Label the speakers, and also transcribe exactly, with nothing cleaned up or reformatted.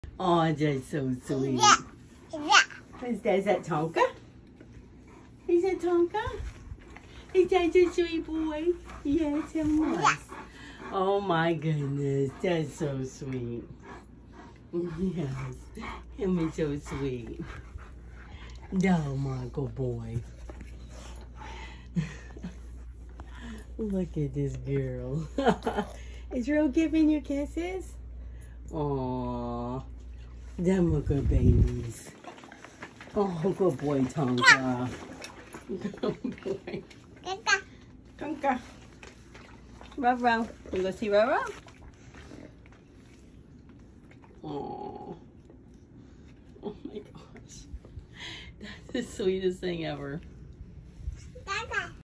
Speaker 1: Oh, that's so sweet. Is that, is that Tonka? Is that Tonka? Is that a sweet boy? Yes, it was. Oh my goodness, that's so sweet. Yes, him is so sweet. No, my good boy. Look at this girl. Is Ro giving you kisses? Aww, them are good babies. Oh, good boy, Tonka. Good boy. Tonka. Roro. You go see Roro? Aww. Oh my gosh. That's the sweetest thing ever.